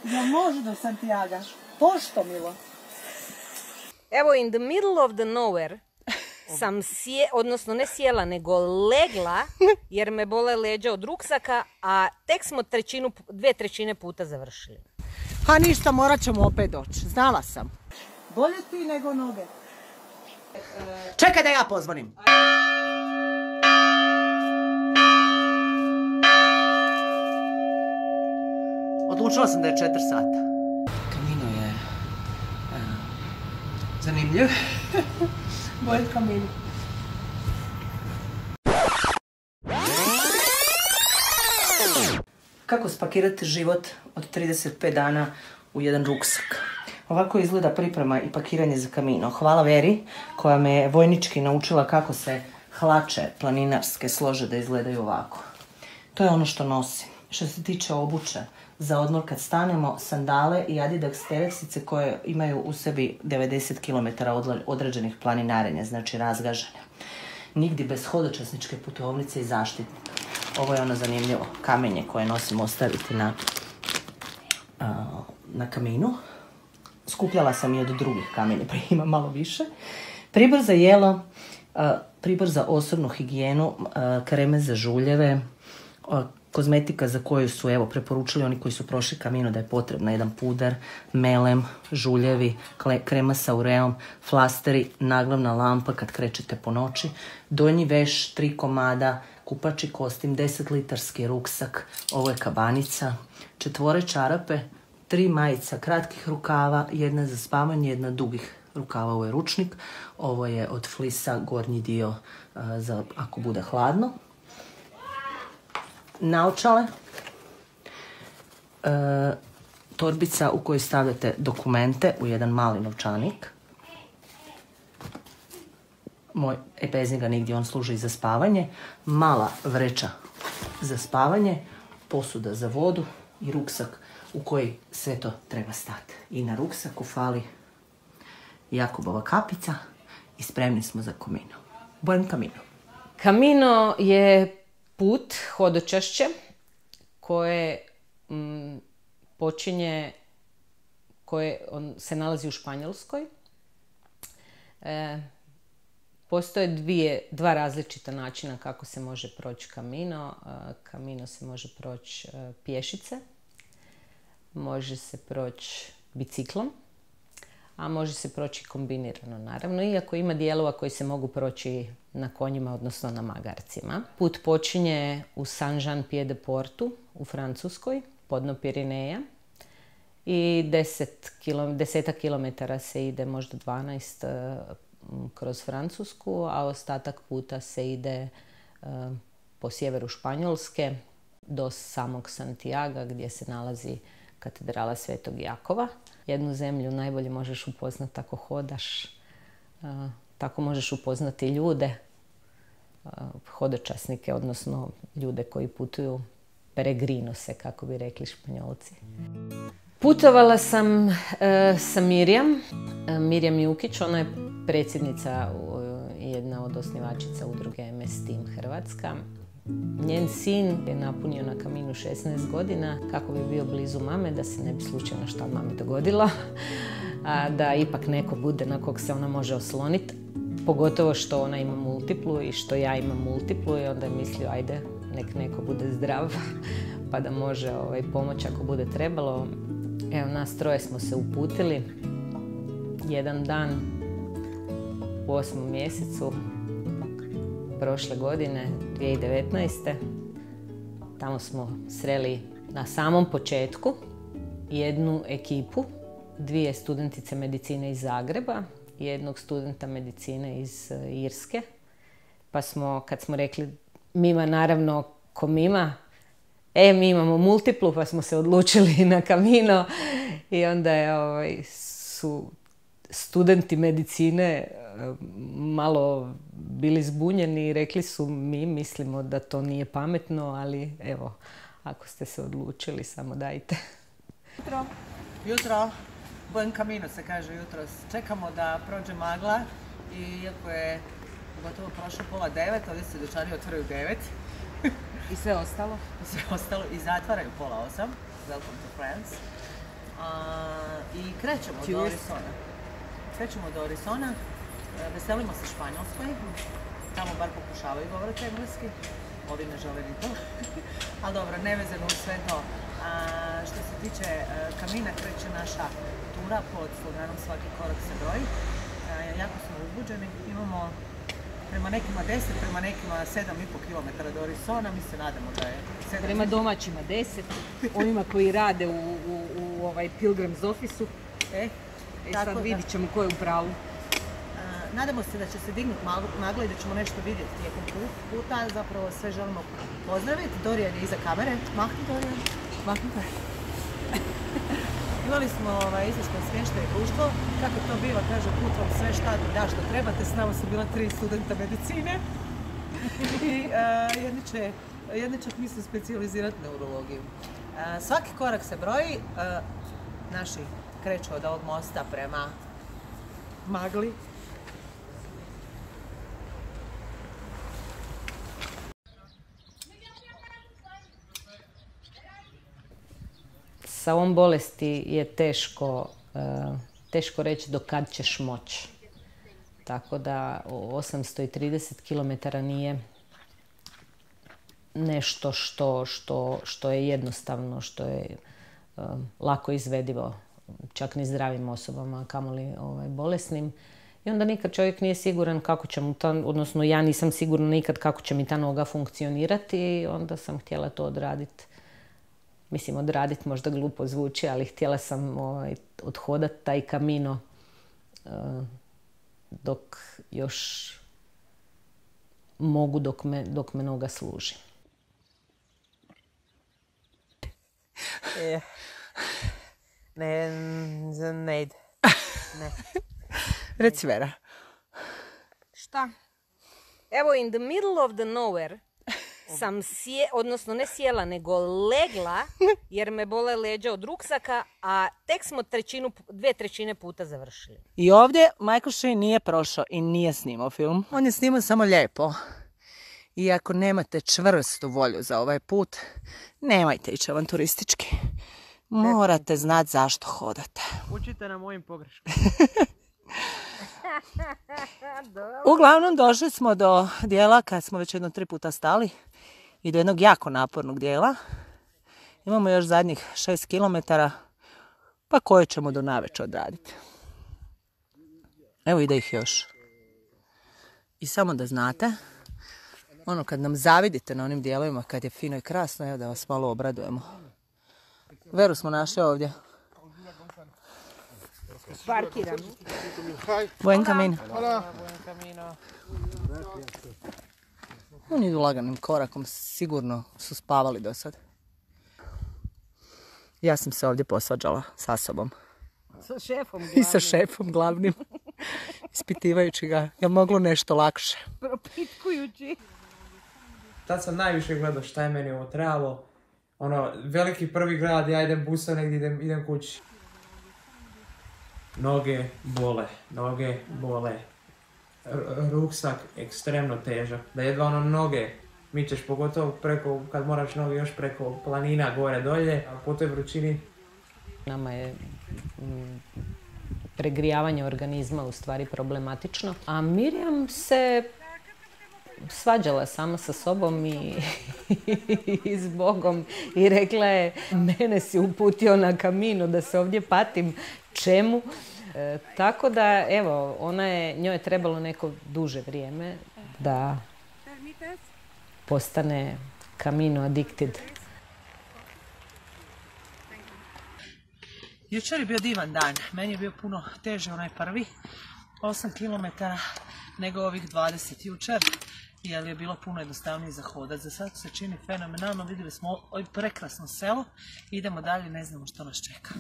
Ja može do Santiaga. Pošto, milo? Evo, in the middle of the nowhere sam odnosno ne sjela, nego legla, jer me bole leđa od ruksaka, a tek smo 2/3 puta završili. Ha ništa, morat ćemo opet doći. Znala sam. Bolje ti nego noge. Čekaj da ja pozvonim. Odlučila sam da je 4 sata. Camino je zanimljiv. Bolje Camino. Kako spakirati život od 35 dana u jedan ruksak? Ovako izgleda priprema i pakiranje za Camino. Hvala Veri koja me je vojnički naučila kako se hlače planinarske slože da izgledaju ovako. To je ono što nosim. Što se tiče obuće, za odmor kad stanemo, sandale i Adidas tereksice koje imaju u sebi 90 km određenih planinarenja, znači razgažanja. Nigdje bez hodočasničke putovnice i zaštitnika. Ovo je ono zanimljivo kamenje koje nosimo ostaviti na Caminu. Skupljala sam i od drugih kamenja, pa ima malo više. Pribor za jelo, pribor za osobnu higijenu, kreme za žuljeve, kozmetika za koju su preporučili oni koji su prošli Camino da je potrebna. Jedan puder, melem, žuljevi, krema sa ureom, flasteri, naglavna lampa kad krećete po noći, donji veš, 3 komada, kupači kostim, 10-litarski ruksak, ovo je kabanica, 4 čarape, 3 majica kratkih rukava, jedna za spavanje, jedna dugih rukava, ovo je ručnik, ovo je od flisa gornji dio za ako bude hladno. Naočale, torbica u kojoj stavljate dokumente u jedan mali novčanik. Bez njega nigdje, on služi za spavanje. Mala vreća za spavanje, posuda za vodu i ruksak u koji sve to treba stati. I na ruksaku fali Jakobova kapica i spremni smo za Camino. Buen Camino. Camino je put, hodočašće, koje počinje, on se nalazi u Španjolskoj. Postoje dva različita načina kako se može proći Camino. Camino se može proći pješice, može se proći biciklom, a može se proći kombinirano, naravno, iako ima dijelova koji se mogu proći na konjima, odnosno na magarcima. Put počinje u Saint-Jean-Pied-de-Portu u Francuskoj, podno Pirineja, i 10 kilometara se ide, možda 12, kroz Francusku, a ostatak puta se ide po sjeveru Španjolske do samog Santiaga gdje se nalazi katedrala Svetog Jakova. Jednu zemlju najbolje možeš upoznati ako hodaš, tako možeš upoznati ljude, hodočasnike, odnosno ljude koji putuju peregrinose, kako bi rekli Španjolci. Putovala sam sa Mirjam Jukić, ona je predsjednica i jedna od osnivačica udruge MS Team Hrvatska. Njen sin je napunio na Caminu 16 godina kako bi bio blizu mame, da se ne bi slučajno šta mami dogodilo, a da ipak neko bude na kog se ona može osloniti, pogotovo što ona ima multiplu i što ja imam multiplu, i onda je mislio ajde nek neko bude zdrav pa da može pomoći ako bude trebalo. Evo, nas troje smo se uputili jedan dan u 8. mjesecu prošle godine, 2019. Tamo smo sreli na samom početku jednu ekipu, 2 studentice medicine iz Zagreba i jednog studenta medicine iz Irske. Pa smo, kad smo rekli mima, naravno ko mima, mi imamo multiplu, pa smo se odlučili na Camino, i onda su studenti medicine malo bili zbunjeni i rekli su mi mislimo da to nije pametno, ali evo, ako ste se odlučili, samo dajte. Jutro, buen Camino se kaže jutro. Čekamo da prođe magla i iako je gotovo prošlo 8:30, ovdje se dućani otvaraju 9. I sve ostalo? I sve ostalo i zatvaraju 7:30. Welcome to France. I krećemo do Orisona. Krećemo do Orisona, veselimo se Španjolskoj, tamo bar pokušavaju govoriti engleski, ovi ne žele ni to, ali dobro, nevezano u sve to. Što se tiče Camina, kreće naša tura pod sloganom Svaki korak se broji. Jako smo uzbuđeni, imamo prema nekima 10, prema nekima 7,5 km do Orisona, mi se nadamo da je 7. Prema domaćima 10, onima koji rade u Pilgrim's office-u. Sad vidit ćemo ko je u pravu. Nadamo se da će se dignuti magla i da ćemo nešto vidjeti tijekom puta. Zapravo sve želimo pozdraviti. Dorijan je iza kamere. Mahni, Dorijan. Mahni. Imali smo izvršno smještaj društvo. Kako to biva, kaže, put vam sve šta da što trebate. S nama su bila 3 studenta medicine. I jedni čak misle specijalizirati neurologiju. Svaki korak se broji. Naši kreću od ovog mosta prema magli. Sa ovom bolesti je teško reći do kad ćeš moći. Tako da 830 km nije nešto što je jednostavno, što je lako izvedivo, čak ni zdravim osobama, a kamoli bolesnim. I onda nikad čovjek nije siguran kako će mu odnosno ja nisam sigurna nikad kako će mi ta noga funkcionirati i onda sam htjela to odraditi. Mislim, odraditi možda glupo zvuči, ali htjela sam odhodati taj Camino dok još mogu, dok me noga služi. Ne ide. Reci, Vera. Šta? Evo, in the middle of the nowhere sam odnosno ne sjela, nego legla jer me bole leđa od ruksaka, a tek smo 2/3 puta završili. I ovdje Michael Sheen nije prošao i nije snimao film. On je snimao samo lijepo. I ako nemate čvrstu volju za ovaj put, nemojte ići avanturistički. Morate znati zašto hodate. Učite na mojim pogreškama. Uglavnom došli smo do dijela kad smo već 3 puta stali i do jednog jako napornog dijela. Imamo još zadnjih 6 km, pa koje ćemo do navečer odraditi. Evo ide ih još. I samo da znate, kad nam zavidite na onim dijelovima kad je fino i krasno, evo da vas malo obradujemo. Veru smo našli ovdje. Parkirano. Buen camino. Oni idu laganim korakom, sigurno su spavali do sad. Ja sam se ovdje posvađala sa sobom. Sa šefom glavnim. I sa šefom glavnim. Ispitivajući ga, je moglo nešto lakše. Propitkujući. Tad sam najviše gledao šta je meni ovo trebalo. Veliki prvi grad, ja idem busom negdje, idem kući. Noge bole. Ruksak ekstremno težak. Da jedva noge mičeš, pogotovo preko, kad moraš noge još preko planina gore dolje, a po toj vrućini. Nama je pregrijavanje organizma u stvari problematično. A Mirjam se svađala sama sa sobom i s Bogom i rekla je, mene si uputio na Camino da se ovdje patim, čemu? Tako da, evo, njoj je trebalo neko duže vrijeme da postane Camino addicted. Jučer je bio divan dan. Meni je bio puno teže onaj prvi 8 km nego ovih 20 jučer, jer je bilo puno jednostavnije za hodat. Za sad se čini fenomenalno. Vidjeli smo ovo prekrasno selo. Idemo dalje, ne znamo što nas čeka.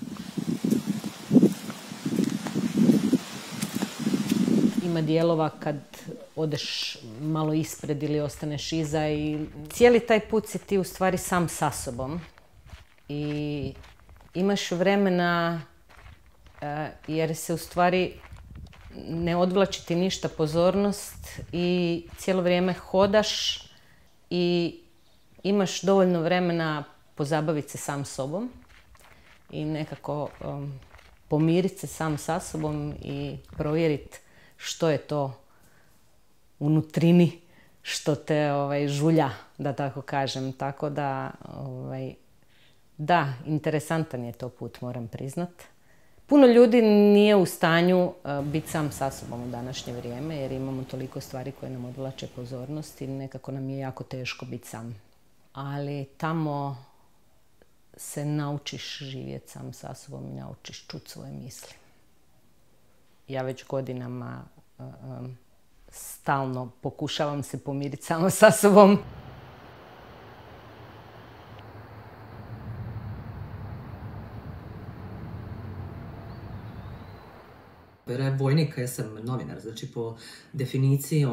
Ima dijelova kad odeš malo ispred ili ostaneš iza i cijeli taj put si ti u stvari sam sa sobom. I imaš vremena jer se u stvari ne odvlači ti ništa pozornost i cijelo vrijeme hodaš i imaš dovoljno vremena pozabaviti se sam sobom. i nekako pomiriti se sam sa sobom i provjeriti što je to unutrini što te žulja, da tako kažem. Tako da, da, interesantan je to put, moram priznat. Puno ljudi nije u stanju biti sam sa sobom u današnje vrijeme, jer imamo toliko stvari koje nam odvlače pozornost i nekako nam je jako teško biti sam. Ali tamo se naučiš živjeti sam sa sobom i naučiš čuti svoje misli. Ja već godinama stalno pokušavam se pomiriti samo sa sobom. Vera je vojnik, ja sam novinar, znači po definiciji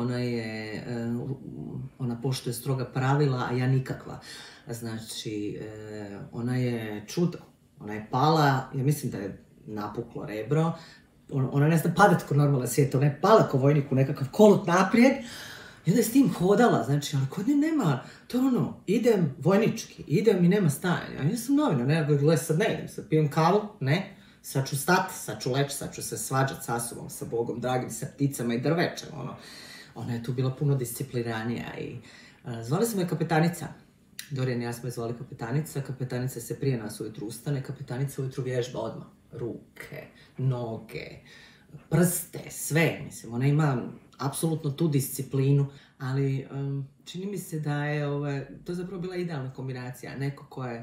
ona poštuje stroga pravila, a ja nikakva. Znači, ona je čudo, ona je pala, ja mislim da je napuklo rebro, ona ne zna padat ko normalna svijeta, ona je pala ko vojnik u nekakav kolot naprijed i onda je s tim hodala, znači, ali kod nje nema, to je ono, idem vojnički, idem i nema stajanja, a ja sam novinar, ne, gledaj, sad ne idem, sad pijem kavu, ne, sad ću stati, sad ću leći, sad ću se svađati sa sobom, sa Bogom dragim, sa pticama i drvećem, ono. Ona je tu bila puno discipliniranija i zvali smo je kapetanica. Dorijan i ja smo je zvali kapetanica. Kapetanica se prije nas ujutru ustane, kapetanica ujutru vježba odmah. Ruke, noge, prste, sve. Mislim, ona ima apsolutno tu disciplinu, ali čini mi se da je to zapravo bila idealna kombinacija. Neko ko je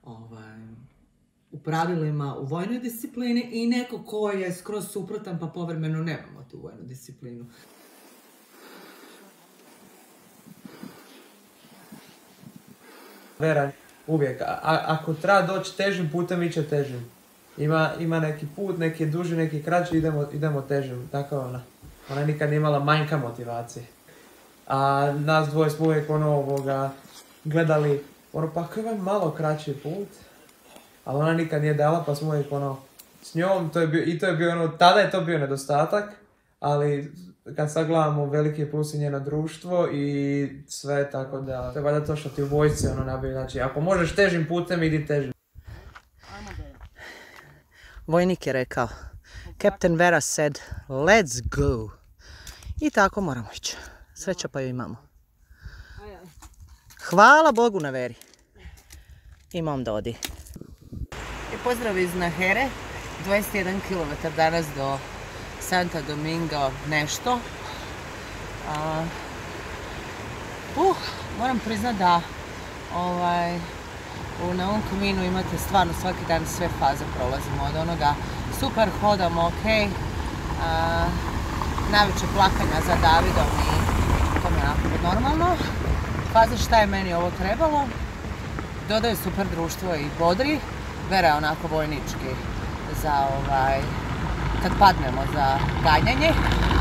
u pravilima u vojnoj disciplini i neko ko je skroz suprotan pa povremeno nemamo tu vojnu disciplinu. Vera, uvijek. Ako treba doći težim putem, iće težim. Ima neki put, neki je duži, neki je kraći, idemo težim. Tako je ona. Ona nikad nije imala manjka motivacije. A nas dvoje smo uvijek gledali, pa kao je malo kraći put. Ali ona nikad nije dala, pa smo uvijek s njom, to je bio tada je to bio nedostatak, ali kad sagledamo veliki je plus i njeno društvo i sve, tako da to je valjda to što ti u vojsci nabije, znači ako možeš težim putem, idi težim. Vojnik je rekao, Captain Vera said, let's go. I tako moramo ići. Sreća pa ju imamo. Hvala Bogu na Veri. Imam da odi. Pozdrav iz Nahere, 21 km danas do Santo Domingo nešto. Moram priznat da na ovom Caminu imate stvarno svaki dan sve faze prolazimo. Od onoga super hodamo, ok, najveće plakanja za Davidom i to mi je onako normalno. Faze šta je meni ovo trebalo, dodaju super društvo i bodri. Vera je onako vojnički za kad padnemo za ganjanje.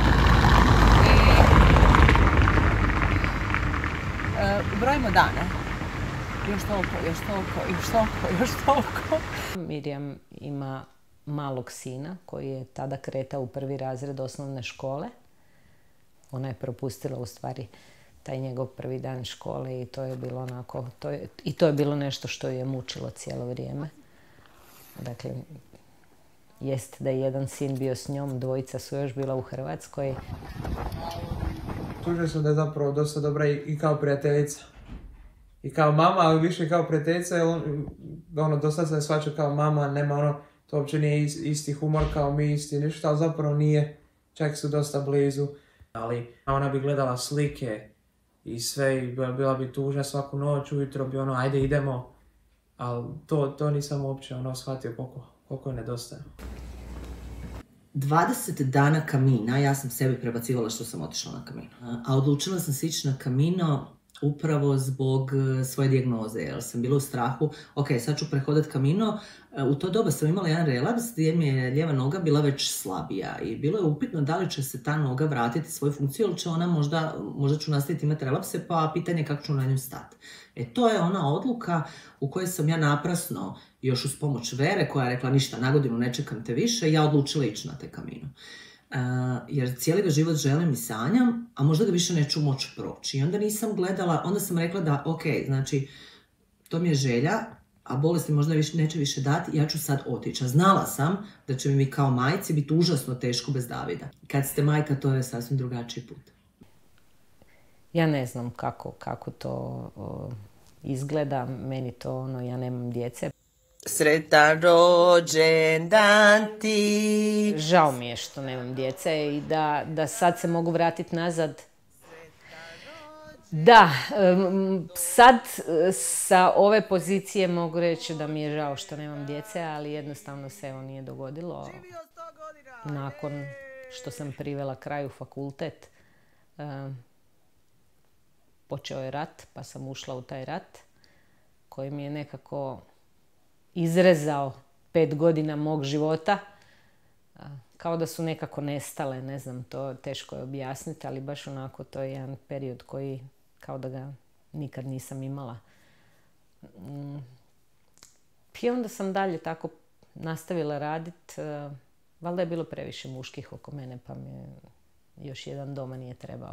I brojimo dane. Još toliko. Mirjam ima malog sina koji je tada kretao u 1. razred osnovne škole. Ona je propustila u stvari taj njegov prvi dan škole i to je bilo onako, to je bilo nešto što je mučilo cijelo vrijeme. Dakle, jest da je jedan sin bio s njom, dvojica su još bila u Hrvatskoj. Tužio sam da je zapravo dosta dobra i kao prijateljica. I kao mama, ali više kao prijateljica, jer dosta se shvaća kao mama, nema to uopće nije isti humor kao mi, isti ništa, ali zapravo nije, čak su dosta blizu. Ali ona bi gledala slike i sve i bila bi tužna svaku noć, ujutro bi ajde idemo. Ali to nisam uopće shvatio koliko je nedostaje. 20 dana Camina, ja sam sebi prebacivala što sam otišla na Camino. A odlučila sam se ići na Camino upravo zbog svoje dijagnoze, jer sam bila u strahu, ok, sad ću prehodati Camino. U to doba sam imala jedan relaps gdje mi je lijeva noga bila već slabija i bilo je upitno da li će se ta noga vratiti svoju funkciju ili će ona možda ću nastaviti imati relapse, pa pitanje kako ću na nju stati. To je ona odluka u kojoj sam ja naprasno, još uz pomoć Vere koja je rekla ništa, na godinu ne čekam te više, ja odlučila ići na te Camino. Jer cijeli ga život želim i sanjam, a možda ga više neću moći proći. I onda nisam gledala, onda sam rekla da ok, znači to mi je želja, a bolest mi možda neće više dati, ja ću sad otići. A znala sam da će mi kao majci biti užasno teško bez Davida. Kad ste majka, to je sasvim drugačiji put. Ja ne znam kako to izgleda, meni to ja nemam djece. Sretan rođendan ti. Žao mi je što nemam djece i da sad se mogu vratiti nazad. Da, sad sa ove pozicije mogu reći da mi je žao što nemam djece, ali jednostavno se nije dogodilo. Nakon što sam privela kraju fakultet, počeo je rat, pa sam ušla u taj rat koji mi je nekako izrezao 5 godina mog života. Kao da su nekako nestale, ne znam, to teško je objasniti, ali baš onako to je jedan period koji kao da ga nikad nisam imala. I onda sam dalje tako nastavila raditi. Valjda je bilo previše muških oko mene, pa mi još jedan doma nije trebao.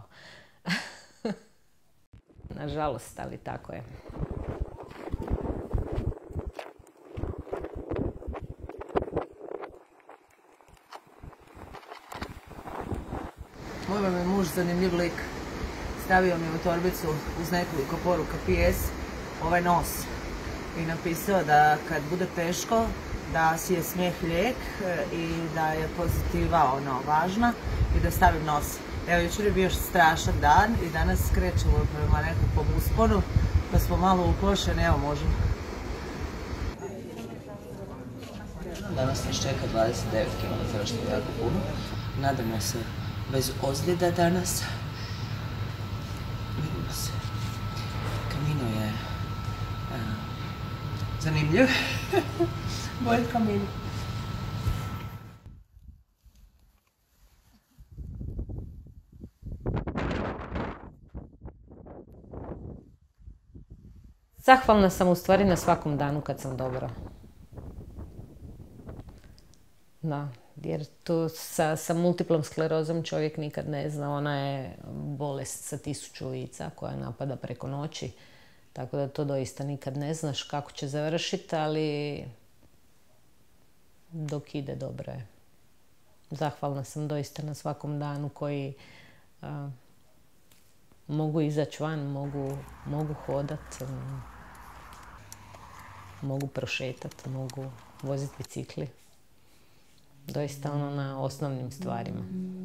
Nažalost, ali tako je. Moj vam je muž zanimljiv lik. Stavio mi u torbicu uz nekoliko poruka PS ovaj nos i napisao da kad bude teško da si je smijeh lijek i da je pozitiva važna i da stavim nos. Evo, jučer je bio strašan dan i danas krećemo prema nekakvom usponu, pa smo malo uplašeni, evo možemo. Danas nas čeka 29 km, što je jako puno. Nadamo se bez ozljeda danas. Vidimo se. Camino je zanimljiv. Moj Camino. Zahvalna sam u stvari na svakom danu kad sam dobro. Da, jer to sa multiplom sklerozom čovjek nikad ne zna. Ona je bolest sa 1000 lica koja napada preko noći. Tako da to doista nikad ne znaš kako će završiti, ali dok ide dobro je. Zahvalna sam doista na svakom danu koji mogu izaći van, mogu hodati, mogu prošetati, mogu voziti bicikli. Doista na osnovnim stvarima.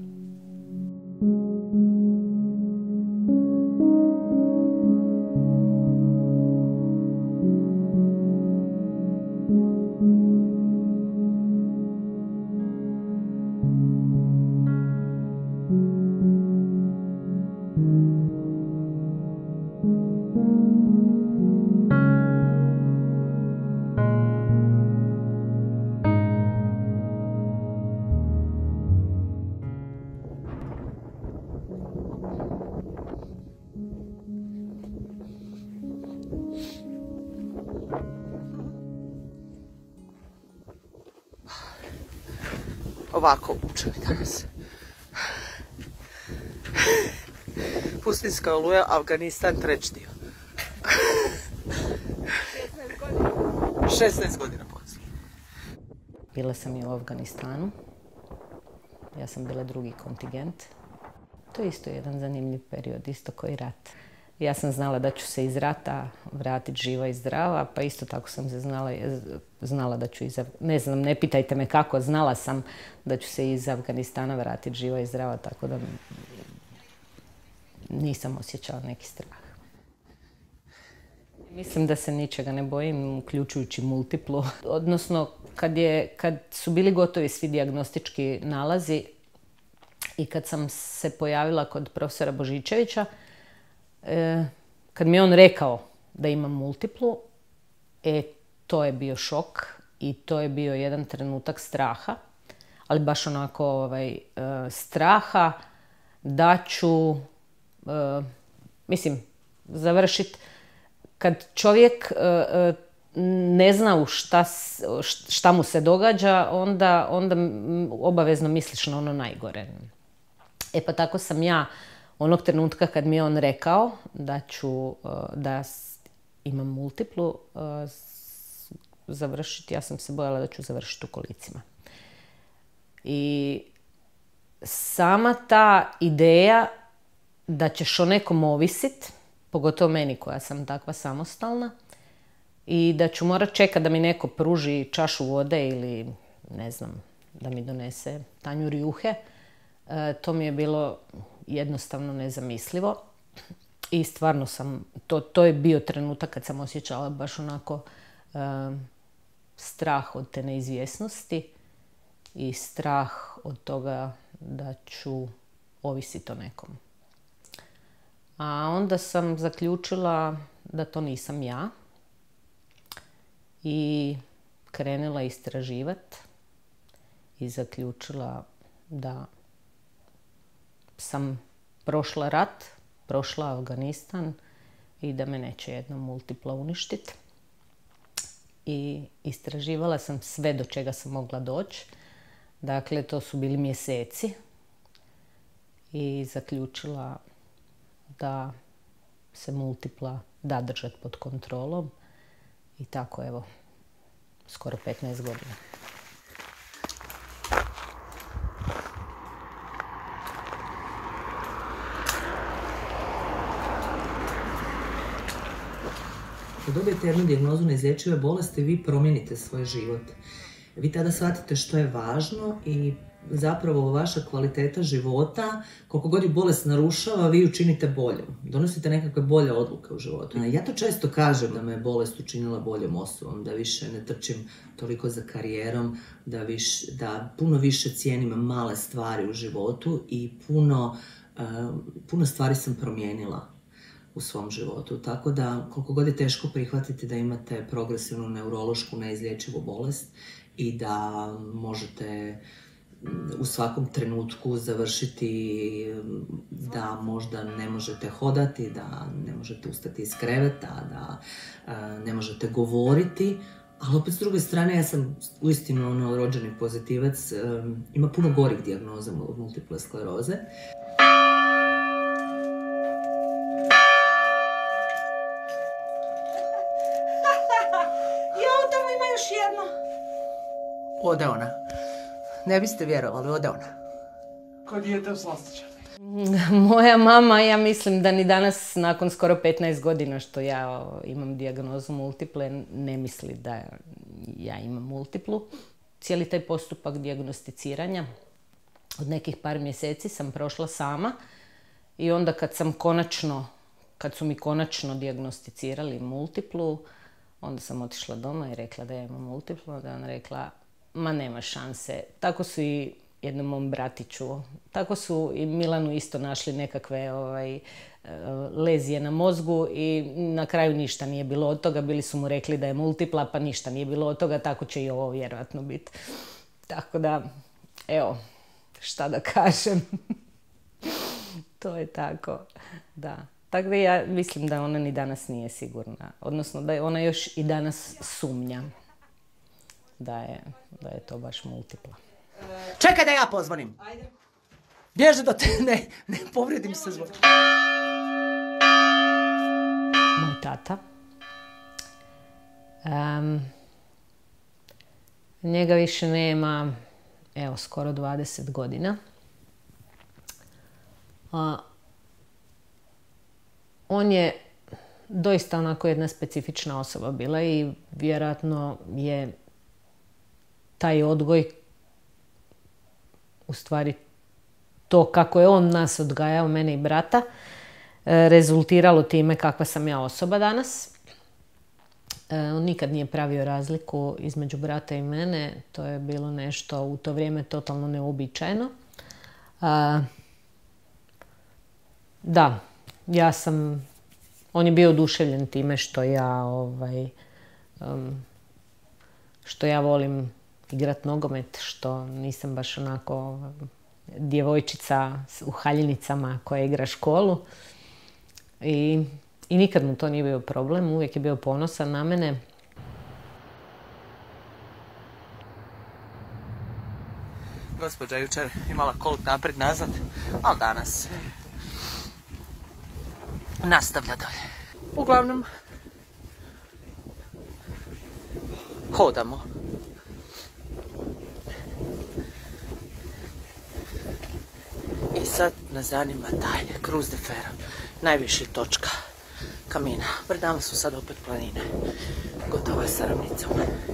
Ovako učili danas. Pustinska oluja, Afganistan, treći dio. 16 godina poslije. Bila sam i u Afganistanu. Ja sam bila drugi kontingent. To je isto jedan zanimljiv period, isto koji rat. Ja sam znala da ću se iz rata vratiti živa i zdrava, pa isto tako sam se znala da ću ne znam, ne pitajte me kako, znala sam da ću se iz Afganistana vratiti živa i zdrava, tako da nisam osjećala neki strah. Mislim da se ničega ne bojim, uključujući multiplu. Odnosno, kad su bili gotovi svi dijagnostički nalazi i kad sam se pojavila kod profesora Božičevića, kad mi je on rekao da imam multiplu, to je bio šok i to je bio jedan trenutak straha, ali baš onako straha da ću, završiti. Kad čovjek ne zna šta mu se događa, onda obavezno misliš na ono najgore. Pa tako sam ja onog trenutka kad mi je on rekao da imam multiplu, završiti, ja sam se bojala da ću završiti u kolicima. I sama ta ideja da ćeš o nekom ovisit, pogotovo meni koja sam takva samostalna, i da ću morat čekati da mi neko pruži čašu vode ili, ne znam, da mi donese tanjur juhe, to mi je bilo jednostavno nezamislivo. I stvarno to je bio trenutak kad sam osjećala baš onako strah od te neizvjesnosti i strah od toga da ću ovisiti o nekom. A onda sam zaključila da to nisam ja i krenula istraživati i zaključila da sam prošla rat, prošla Afganistan i da me neće jedno multipla uništiti. I istraživala sam sve do čega sam mogla doći. Dakle, to su bili mjeseci i zaključila da se multipla da držati pod kontrolom i tako evo, skoro 15 godina. Kad dobijete jednu dijagnozu neizlječive bolesti, vi promijenite svoj život. Vi tada shvatite što je važno i zapravo vaša kvaliteta života, koliko god ju bolest narušava, vi ju činite boljom. Donosite nekakve bolje odluke u životu. Ja to često kažem da me bolest učinila boljom osobom, da više ne trčim toliko za karijerom, da puno više cijenim male stvari u životu i puno stvari sam promijenila u svom životu. Tako da, koliko god je teško prihvatiti da imate progresivnu neurološku neizlječivu bolest i da možete u svakom trenutku završiti da možda ne možete hodati, da ne možete ustati iz kreveta, da ne možete govoriti, ali opet s druge strane ja sam uistinu rođeni pozitivac, ima puno gorih dijagnoza od multiple skleroze. Ode ona. Ne biste vjerovali, ode ona. Ko dijete u slastičarni. Moja mama, ja mislim da ni danas, nakon skoro 15 godina što ja imam dijagnozu multiple, ne misli da ja imam multiplu. Cijeli taj postupak dijagnosticiranja od nekih par mjeseci sam prošla sama i onda kad su mi konačno dijagnosticirali multiplu, onda sam otišla doma i rekla da ja imam multiplu, onda je ona rekla, ma nema šanse. Tako su i jednom mom bratiću, tako su i Milanu isto našli nekakve lezije na mozgu i na kraju ništa nije bilo od toga. Bili su mu rekli da je multipla, pa ništa nije bilo od toga, tako će i ovo vjerojatno biti. Tako da, evo, šta da kažem. To je tako, da. Tako da ja mislim da ona ni danas nije sigurna. Odnosno da ona još i danas sumnja da je to baš multipla. Čekaj da ja pozvonim. Ajde. Bježi da te ne povrijedim se zvuk. Moj tata. Njega više nema, evo, skoro 20 godina. On je doista onako jedna specifična osoba bila i vjerojatno je taj odgoj, u stvari to kako je on nas odgajao, mene i brata, rezultiralo time kakva sam ja osoba danas. On nikad nije pravio razliku između brata i mene, to je bilo nešto u to vrijeme totalno neuobičajeno. Da, on je bio oduševljen time što ja volim igrat nogomet, što nisam baš onako djevojčica u haljinicama koja igra školu. I nikad mu to nije bio problem, uvijek je bio ponosan na mene. Gospođa jučer imala kolut naprijed nazad, ali danas nastavlja dalje. Uglavnom, hodamo. I sad nas zanima taj Cruz de Ferro, najviši točka Camina. Pred nama su sad opet planine. Gotovo je sa ravnicom.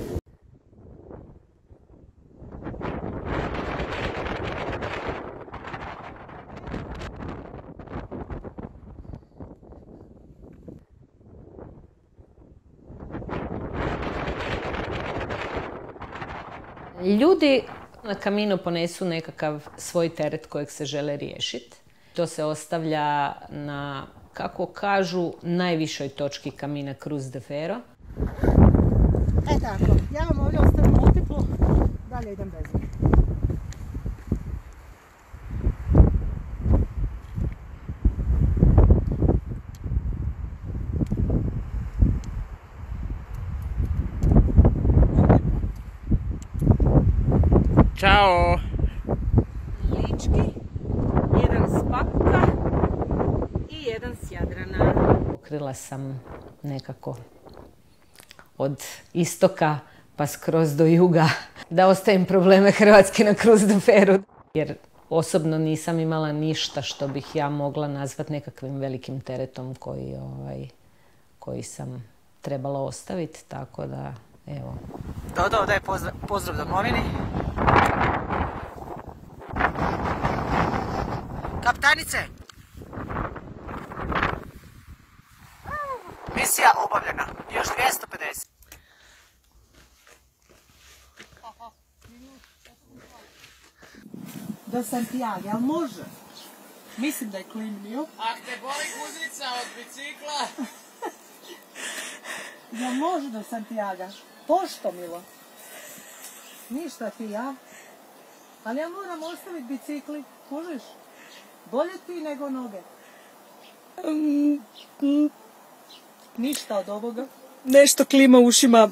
Ljudi na Camino ponesu nekakav svoj teret kojeg se žele riješiti. To se ostavlja na, kako kažu, najvišoj točki Camina Cruz de Ferro. Tako, ja vam ovdje ostavim multiplu, dalje idem bez njih. Ćao! Lički, jedan s Papuka i jedan s Jadrana. Pokrila sam nekako od istoka pa skroz do juga da ostavim probleme Hrvatske na Cruz de Ferru. Jer osobno nisam imala ništa što bih ja mogla nazvati nekakvim velikim teretom koji sam trebala ostaviti, tako da evo. Dodo, daj pozdrav domovini. Kapitanice! Misija obavljena. Još 250. Do Santiago, ali može? Mislim da je klimnio. Ak te boli guzica od bicikla? Jel može do Santiago? Pošto, milo? Ništa ti, ja? Ali ja moram ostaviti bicikli, možeš? Bolje ti nego noge. Ništa od ovoga. Nešto klima ušima.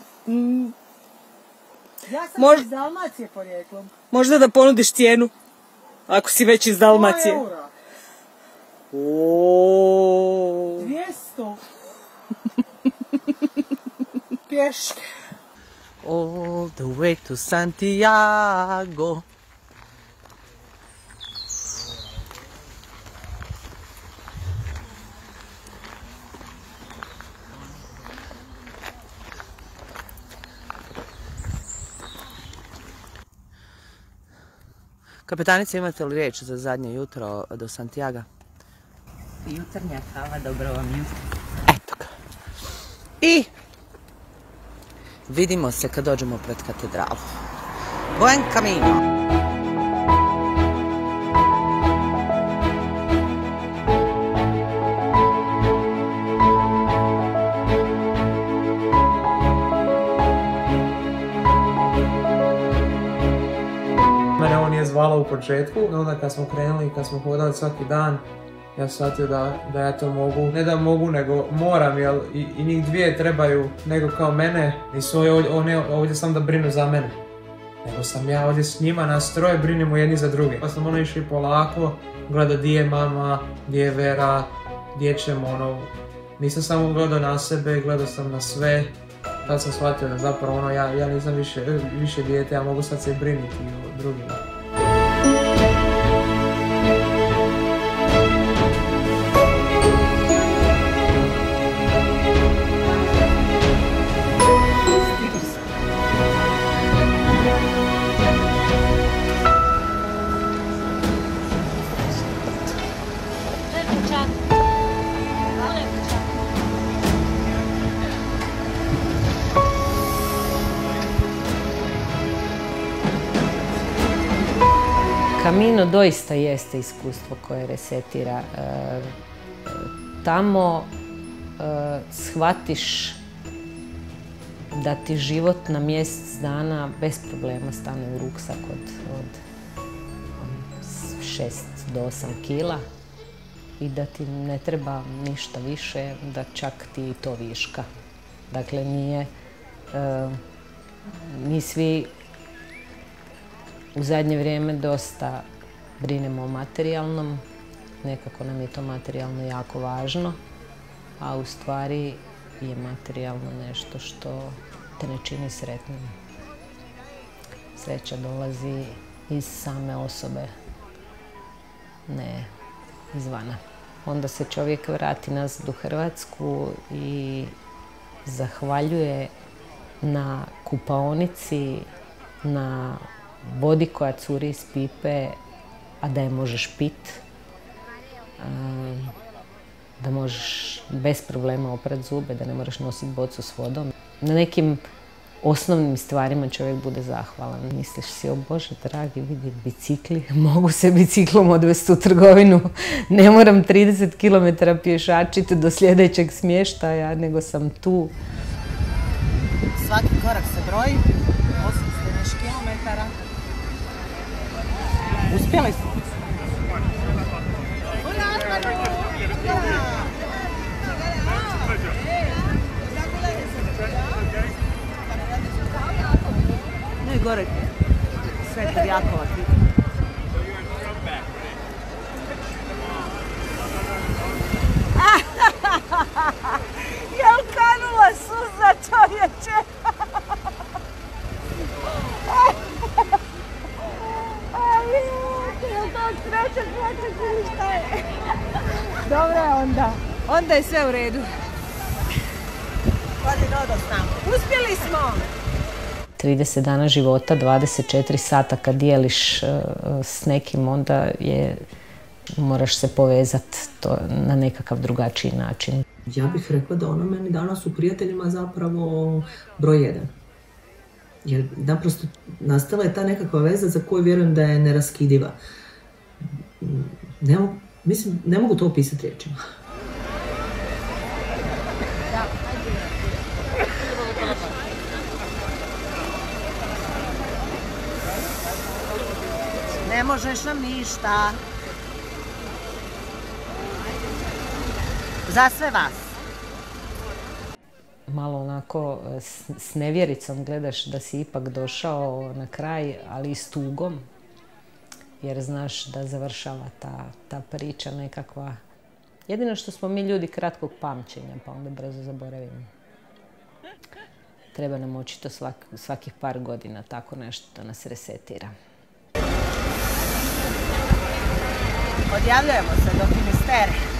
Ja sam iz Dalmacije porijeklom. Možda da ponudiš cijenu, ako si već iz Dalmacije. 100 eura. 200. Pješke. All the way to Santiago. Kapitanice, imate li riječ za zadnje jutro do Santiaga? Jutarnja kava, dobro vam jutro. Eto ga. I vidimo se kad dođemo pred katedralu. Buen camino! Mene on je zvala u početku, onda kad smo krenuli i kad smo hodali svaki dan, ja sam shvatio da ja to mogu, ne da mogu, nego moram, jer i njih dvije trebaju nego kao mene, nisu ovdje samo da brinu za mene, nego sam ja ovdje s njima, nas troje brinemo jedni za druge. Pa sam išli polako, gledao di je mama, di je Vera, gdje ćemo, nisam samo gledao na sebe, gledao sam na sve. Tad sam shvatio da zapravo ja nisam više dijete, ja mogu sad se brinuti o drugima. Camino doista jeste iskustvo koje resetira. Tamo shvatiš da ti život na mjesec dana bez problema stane u ruksak od 6 do 8 kila i da ti ne treba ništa više, da čak ti i to viška. Dakle, mi svi u zadnje vrijeme dosta brinemo o materijalnom, nekako nam je to materijalno jako važno, a u stvari je materijalno nešto što te ne čini sretnim. Sreća dolazi iz same osobe, ne izvana. Onda se čovjek vrati nazad u Hrvatsku i zahvaljuje na kupaonici, na vodi koja curi iz pipe, a da je možeš pit, da možeš bez problema oprati zube, da ne moraš nositi bocu s vodom. Na nekim osnovnim stvarima čovjek bude zahvalan. Misliš si, o Bože dragi, vidi bicikli, mogu se biciklom odvesti u trgovinu, ne moram 30 km pješačiti do sljedećeg smještaja, nego sam tu. Svaki korak se broji, 800 kilometara. Uspjeli smo. No i gore, Svetar Jakova. Jel kanula suza, čovječe? Jel to od sreće plaćeš ili šta je? Dobro je onda. Onda je sve u redu. Hodi Dodo s nama. Uspjeli smo! 30 dana života, 24 sata kad dijeliš s nekim, onda moraš se povezati na nekakav drugačiji način. Ja bih rekla da ono meni danas u prijateljima zapravo broj 1. Jer naprosto nastala je ta nekakva veza za koju vjerujem da je neraskidiva. Ne mogu to opisati riječima. Ne možeš nam ništa. Za sve vas. Malo onako s nevjericom gledaš da si ipak došao na kraj, ali i s tugom. Jer znaš da završava ta priča nekakva. Jedino što smo mi ljudi kratkog pamćenja, pa onda brzo zaboravimo. Treba nam očito svakih par godina tako nešto da nas resetira. Odjavljujemo se do Finistere.